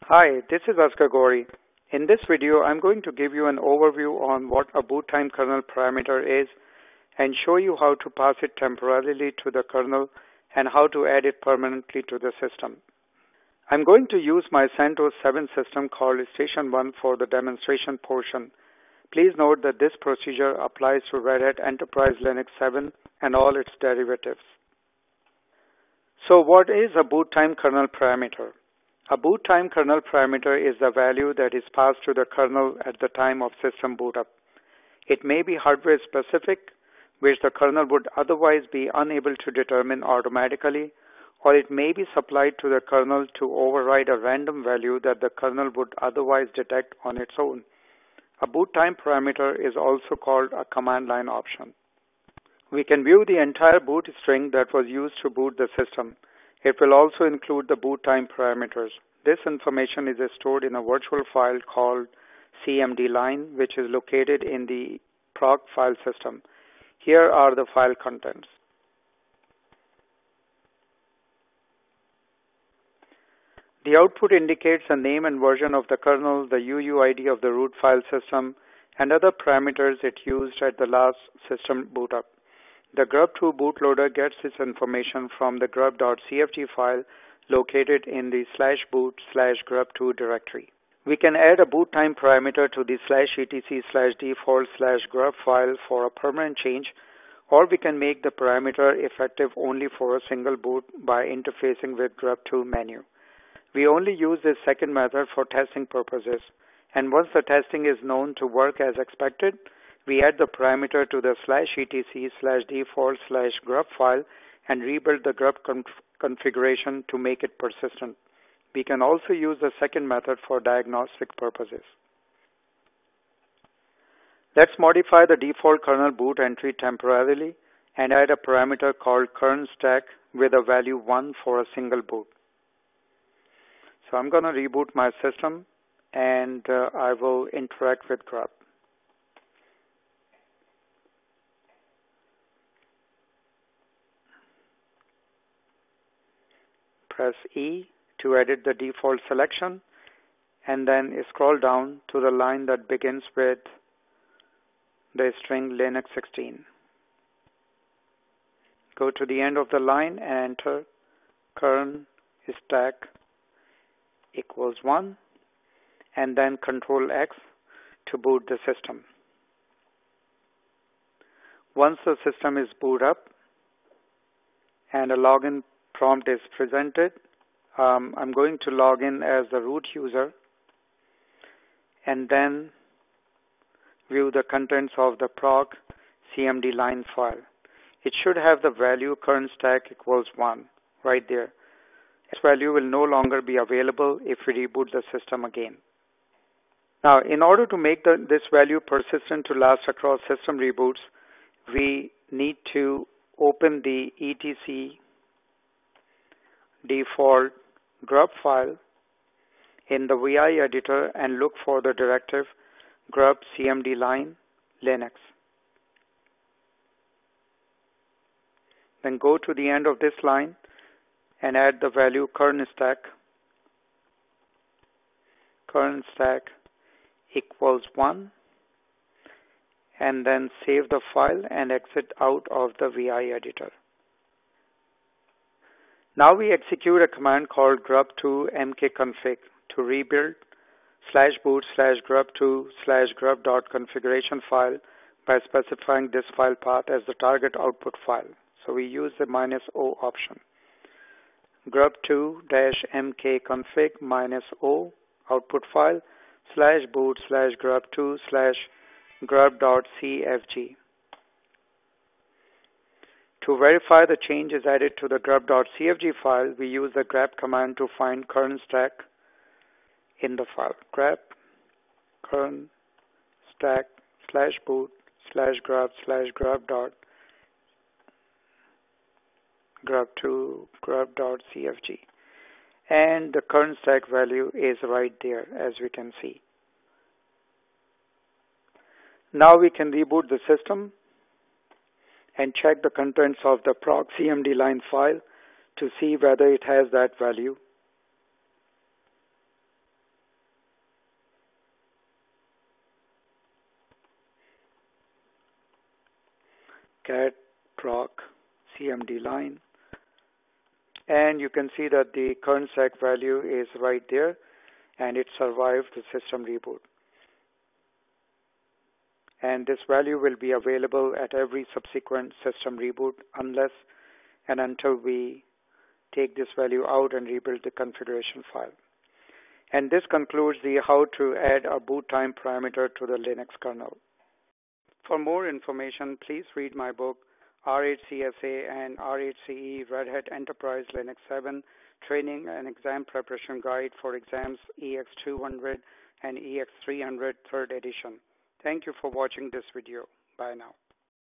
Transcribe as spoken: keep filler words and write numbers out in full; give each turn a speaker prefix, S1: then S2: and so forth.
S1: Hi, this is Askar Gori. In this video, I'm going to give you an overview on what a BootTime kernel parameter is and show you how to pass it temporarily to the kernel and how to add it permanently to the system. I'm going to use my CentOS seven system called Station one for the demonstration portion. Please note that this procedure applies to Red Hat Enterprise Linux seven and all its derivatives. So what is a BootTime kernel parameter? A BootTime kernel parameter is the value that is passed to the kernel at the time of system boot up. It may be hardware specific, which the kernel would otherwise be unable to determine automatically, or it may be supplied to the kernel to override a random value that the kernel would otherwise detect on its own. A BootTime parameter is also called a command line option. We can view the entire boot string that was used to boot the system. It will also include the BootTime parameters. This information is stored in a virtual file called C M D line, which is located in the proc file system. Here are the file contents. The output indicates the name and version of the kernel, the U U I D of the root file system, and other parameters it used at the last system boot up. The grub two bootloader gets its information from the grub.cfg file located in the slash boot slash grub two directory. We can add a BootTime parameter to the slash etc slash default slash grub file for a permanent change, or we can make the parameter effective only for a single boot by interfacing with grub two menu. We only use this second method for testing purposes, and once the testing is known to work as expected, we add the parameter to the slash etc slash default slash grub file and rebuild the grub conf configuration to make it persistent. We can also use the second method for diagnostic purposes. Let's modify the default kernel boot entry temporarily and add a parameter called kernstack with a value one for a single boot. So I'm going to reboot my system and uh, I will interact with grub. Press E to edit the default selection, and then scroll down to the line that begins with the string Linux sixteen. Go to the end of the line and enter kernstack equals one, and then Control X to boot the system. Once the system is boot up and a login prompt is presented, um, I'm going to log in as the root user and then view the contents of the proc C M D line file. It should have the value kernstack equals one right there. This value will no longer be available if we reboot the system again. Now, in order to make the, this value persistent to last across system reboots, we need to open the etc default grub file in the V I editor and look for the directive grub cmd line Linux. Then go to the end of this line and add the value kernstack. Kernstack equals one, and then save the file and exit out of the V I editor. Now we execute a command called grub two mkconfig to rebuild slash boot slash grub two slash grub dot configuration file by specifying this file path as the target output file. So we use the minus O option. grub two dash mkconfig minus O output file slash boot slash grub two slash grub dot cfg. To verify the change is added to the grub.cfg file, we use the grep command to find kernstack in the file. Grep kernstack slash boot slash grub slash grub dot grub to grub.cfg. And the kernstack value is right there, as we can see. Now we can reboot the system and check the contents of the proc C M D line file to see whether it has that value. cat proc cmd line, and you can see that the current sec value is right there, and it survived the system reboot. And this value will be available at every subsequent system reboot unless and until we take this value out and rebuild the configuration file. And this concludes the how to add a boot time parameter to the Linux kernel. For more information, please read my book, R H C S A and R H C E Red Hat Enterprise Linux seven Training and Exam Preparation Guide for Exams E X two hundred and E X three hundred third edition. Thank you for watching this video. Bye now.